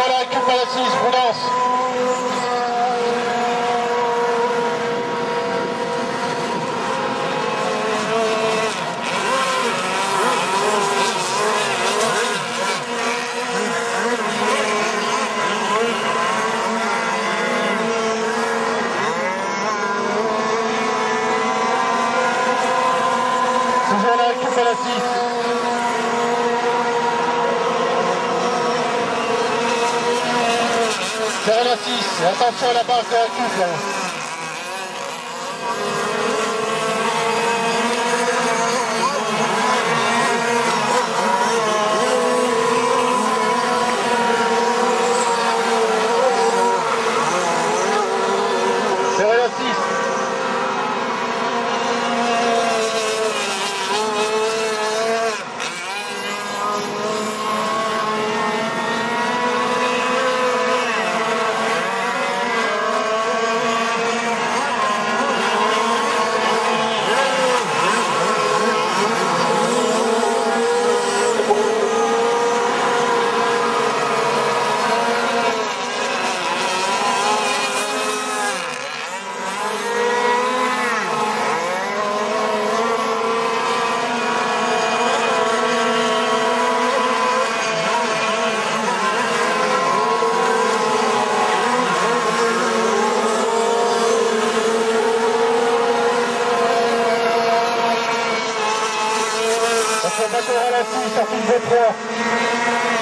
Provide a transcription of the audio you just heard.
la récup à la 6, prudence. Toujours la récup à la 6. Serrez la 6, et attention à la barre de la récup là. Serrez la 6. On va à la 6, sortie de 3.